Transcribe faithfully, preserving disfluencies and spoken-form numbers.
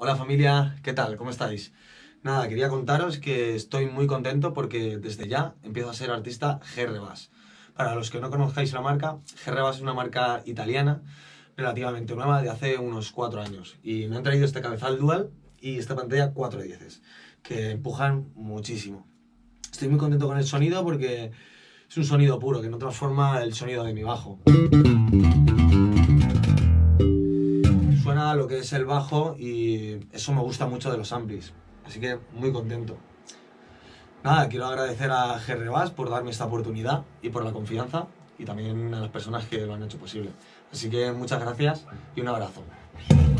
Hola familia, ¿qué tal? ¿Cómo estáis? Nada, quería contaros que estoy muy contento porque desde ya empiezo a ser artista G R Bass. Para los que no conozcáis la marca, G R Bass es una marca italiana relativamente nueva de hace unos cuatro años. Y me han traído este cabezal dual y esta pantalla cuatro diez, que empujan muchísimo. Estoy muy contento con el sonido porque es un sonido puro que no transforma el sonido de mi bajo. Suena lo que es el bajo y eso me gusta mucho de los amplis, así que muy contento. Nada, quiero agradecer a G R Bass por darme esta oportunidad y por la confianza, y también a las personas que lo han hecho posible. Así que muchas gracias y un abrazo.